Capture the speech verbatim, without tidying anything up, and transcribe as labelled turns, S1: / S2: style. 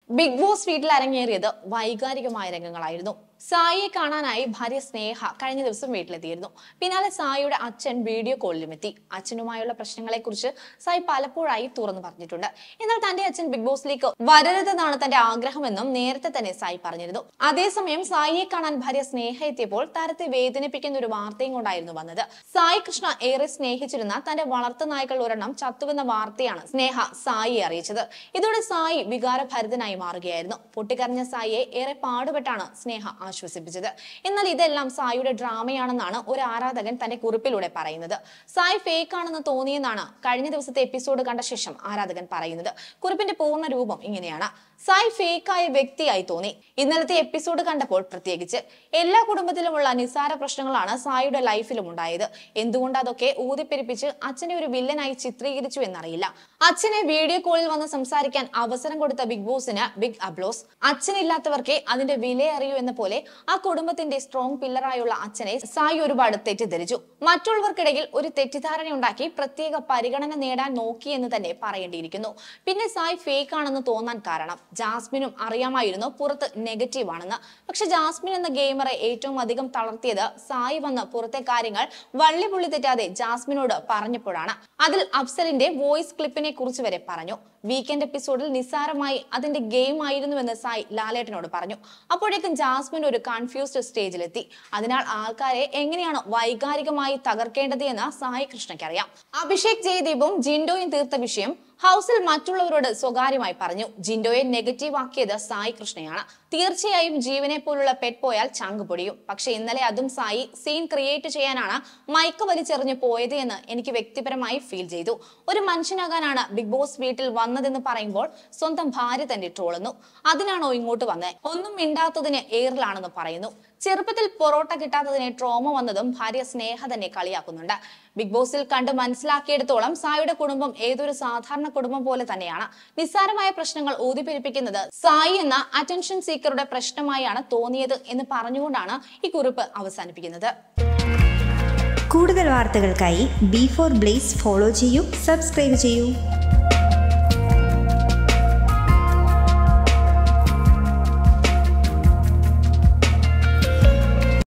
S1: Big boss വീട്ടിൽ അരങ്ങേറിയത് വൈകാരികമായ രംഗങ്ങളായിരുന്നു. സായിയെ കാണാനായി ഭാര്യ സ്നേഹ കഴിഞ്ഞ ദിവസം വീട്ടിലെത്തിയിരുന്നു. പിന്നാലെ സായിയുടെ അച്ഛൻ വീഡിയോ കോളിലും എത്തി. അച്ഛനുമായുള്ള പ്രശ്നങ്ങളെ കുറിച്ച് സായി പലപ്പോഴായി തുറന്നു പറഞ്ഞിട്ടുണ്ട്. എന്നാൽ തന്റെ അച്ഛൻ ബിഗ് ബോസിലേക്ക് വരരുതെന്നാണ് തന്റെ ആഗ്രഹമെന്നും നേരത്തെ തന്നെ സായി പറഞ്ഞിരുന്നു. അതേസമയം സായിയെ കാണാൻ ഭാര്യ സ്നേഹ എത്തിയപ്പോൾ താരത്തെ വേദനിപ്പിക്കുന്ന ഒരു വാർത്തയും കൊണ്ടായിരുന്നു വന്നത്. സായി കൃഷ്ണ ഏറെ സ്നേഹിച്ചിരുന്ന തന്റെ വളർത്തു നായ്ക്കൾ ഒരെണ്ണം ചത്തുവെന്ന വാർത്തയാണ് സ്നേഹ സായിയെ അറിയിച്ചത്. ഇതോടെ സായി വികാരഭരിതനായി മാറുകയായിരുന്നു. പൊട്ടിക്കരഞ്ഞ സായിയെ ഏറെ പാടുപെട്ടാണ് സ്നേഹ ആശ്വസിപ്പിച്ചത്. എന്നാൽ ഇതെല്ലാം സായിയുടെ ഡ്രാമയാണെന്നാണ് ഒരു ആരാധകൻ തന്റെ കുറിപ്പിലൂടെ പറയുന്നത്. സായി ഫേക്ക് ആണെന്ന് തോന്നിയെന്നാണ് കഴിഞ്ഞ ദിവസത്തെ എപ്പിസോഡ് കണ്ട ശേഷം ആരാധകൻ പറയുന്നത്. കുറിപ്പിന്റെ പൂർണ്ണ രൂപം ഇങ്ങനെയാണ്: സായി ഫേക്കായ വ്യക്തിയായി തോന്നി. ഇന്നലത്തെ എപ്പിസോഡ് കണ്ടപ്പോൾ പ്രത്യേകിച്ച് എല്ലാ കുടുംബത്തിലുമുള്ള നിസ്സാര പ്രശ്നങ്ങളാണ് സായിയുടെ ലൈഫിലും ഉണ്ടായത്. എന്തുകൊണ്ട് അതൊക്കെ ഊതിപ്പെരിപ്പിച്ച് അച്ഛനെ ഒരു വില്ലനായി ചിത്രീകരിച്ചു എന്നറിയില്ല. അച്ഛനെ വീഡിയോ കോളിൽ വന്ന് സംസാരിക്കാൻ അവസരം കൊടുത്ത ബിഗ് ബോസിന് ബിഗ് അപ്ലോസ്. അച്ഛനില്ലാത്തവർക്ക് അതിന്റെ വില അറിയൂ എന്ന പോലെ ആ കുടുംബത്തിന്റെ സ്ട്രോങ് പില്ലറായുള്ള അച്ഛനെ സായി ഒരുപാട് തെറ്റിദ്ധരിച്ചു. മറ്റുള്ളവർക്കിടയിൽ ഒരു തെറ്റിദ്ധാരണ ഉണ്ടാക്കി പ്രത്യേക പരിഗണന നേടാൻ നോക്കി എന്ന് തന്നെ പറയേണ്ടിയിരിക്കുന്നു. പിന്നെ സായി ഫേക്ക് ആണെന്ന് തോന്നാൻ കാരണം ജാസ്മിനും അറിയാമായിരുന്നു പുറത്ത് നെഗറ്റീവ് ആണെന്ന്. പക്ഷെ ജാസ്മിൻ എന്ന ഗെയിമറെ ഏറ്റവും അധികം തളർത്തിയത് സായി വന്ന് പുറത്തെ കാര്യങ്ങൾ വള്ളിപുള്ളി തെറ്റാതെ ജാസ്മിനോട് പറഞ്ഞപ്പോഴാണ്. അതിൽ അഫ്സലിന്റെ വോയിസ് ക്ലിപ്പിനെ കുറിച്ച് വരെ പറഞ്ഞു. വീക്കെൻഡ് എപ്പിസോഡിൽ നിസ്സാരമായി അതിന്റെ ഗെയിം ആയിരുന്നുവെന്ന് സായി ലാലേട്ടനോട് പറഞ്ഞു. അപ്പോഴേക്കും ജാസ്മിൻ ഒരു കൺഫ്യൂസ്ഡ് സ്റ്റേജിലെത്തി. അതിനാൽ ആൾക്കാരെ എങ്ങനെയാണ് വൈകാരികമായി തകർക്കേണ്ടത് എന്ന് സായി കൃഷ്ണയ്ക്ക് അറിയാം. അഭിഷേക് ജയദീപും ജിൻഡോയും തീർത്ത വിഷയം ഹൗസിൽ മറ്റുള്ളവരോട് സ്വകാര്യമായി പറഞ്ഞു. ജിൻഡോയെ നെഗറ്റീവ് ആക്കിയത് സായി കൃഷ്ണയാണ്. തീർച്ചയായും ജീവനെ പോലുള്ള പെറ്റ് പോയാൽ ചങ്ക് പൊടിയും. പക്ഷെ ഇന്നലെ അതും സായി സീൻ ക്രിയേറ്റ് ചെയ്യാനാണ് മൈക്ക് വലിച്ചെറിഞ്ഞു പോയത് എന്ന് എനിക്ക് വ്യക്തിപരമായി ഫീൽ ചെയ്തു. ഒരു മനുഷ്യനാകാനാണ് ബിഗ് ബോസ് വീട്ടിൽ വന്നതെന്ന് പറയുമ്പോൾ സ്വന്തം ഭാര്യ തന്നെ ട്രോളുന്നു. അതിനാണോ ഇങ്ങോട്ട് വന്നത്? ഒന്നും മിണ്ടാത്തതിന് എയറിലാണെന്ന് പറയുന്നു. ചെറുപ്പത്തിൽ പൊറോട്ട കിട്ടാത്തതിനെ ട്രോമ വന്നതും ഭാര്യ സ്നേഹ തന്നെ കളിയാക്കുന്നുണ്ട്. ബിഗ് ബോസിൽ കണ്ട് മനസ്സിലാക്കിയിടത്തോളം സായിയുടെ കുടുംബം ഏതൊരു സാധാരണ കുടുംബം പോലെ തന്നെയാണ്. നിസ്സാരമായ പ്രശ്നങ്ങൾ ഊതിപ്പെരിപ്പിക്കുന്നത് സായി എന്ന അറ്റൻഷൻ സീക്കറുടെ പ്രശ്നമായാണ് തോന്നിയത് എന്ന് പറഞ്ഞുകൊണ്ടാണ് ഈ കുറിപ്പ് അവസാനിപ്പിക്കുന്നത്.
S2: കൂടുതൽ വാർത്തകൾക്കായി ബി ഫോർ ബ്ലേസ് ഫോളോ ചെയ്യൂ, സബ്സ്ക്രൈബ് ചെയ്യൂ.